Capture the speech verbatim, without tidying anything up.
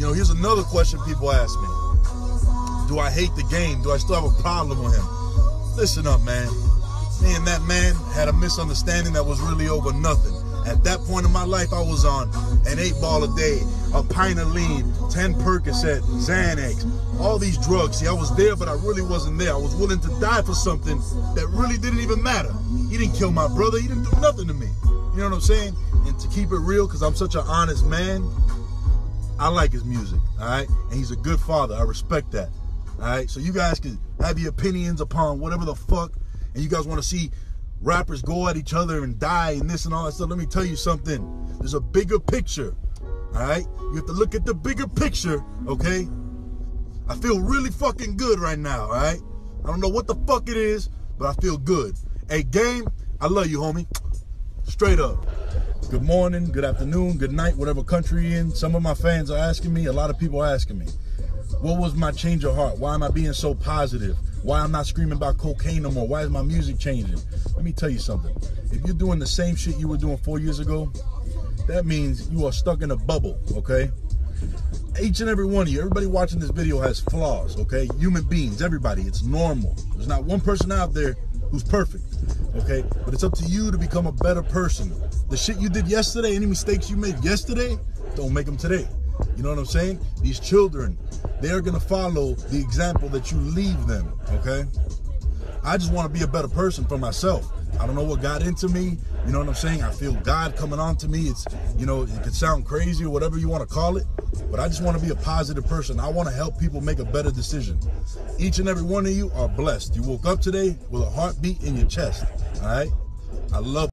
You know, here's another question people ask me. Do I hate the game? Do I still have a problem with him? Listen up, man. Me and that man had a misunderstanding that was really over nothing. At that point in my life, I was on an eight ball a day, a pint of lean, ten Percocet, Xanax, all these drugs. See, I was there, but I really wasn't there. I was willing to die for something that really didn't even matter. He didn't kill my brother. He didn't do nothing to me. You know what I'm saying? And to keep it real, because I'm such an honest man, I like his music, all right? And he's a good father. I respect that, all right? So you guys can have your opinions upon whatever the fuck, and you guys want to see rappers go at each other and die and this and all that stuff. Let me tell you something. There's a bigger picture, all right? You have to look at the bigger picture, okay? I feel really fucking good right now, all right? I don't know what the fuck it is, but I feel good. Hey, Game, I love you, homie. Straight up. Good morning, good afternoon, good night, whatever country you're in. Some of my fans are asking me, a lot of people are asking me, what was my change of heart? Why am I being so positive? Why I'm not screaming about cocaine no more? Why is my music changing? Let me tell you something. If you're doing the same shit you were doing four years ago, that means you are stuck in a bubble, okay? Each and every one of you, everybody watching this video has flaws, okay? Human beings, everybody, it's normal. There's not one person out there who's perfect, okay? But it's up to you to become a better person. The shit you did yesterday, any mistakes you made yesterday, don't make them today. You know what I'm saying? These children, they are going to follow the example that you leave them, okay? I just want to be a better person for myself. I don't know what got into me. You know what I'm saying? I feel God coming on to me. It's, you know, it could sound crazy or whatever you want to call it, but I just want to be a positive person. I want to help people make a better decision. Each and every one of you are blessed. You woke up today with a heartbeat in your chest, all right? I love